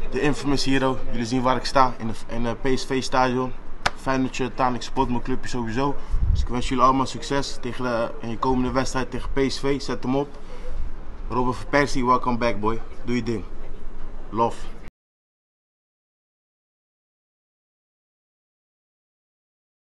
de infamous hero. Jullie zien waar ik sta in het PSV-stadion. Fijn dat je uiteindelijk support mijn clubje sowieso. Dus ik wens jullie allemaal succes in je komende wedstrijd tegen PSV. Zet hem op. Robin van Persie, welcome back boy. Doe je ding. Love.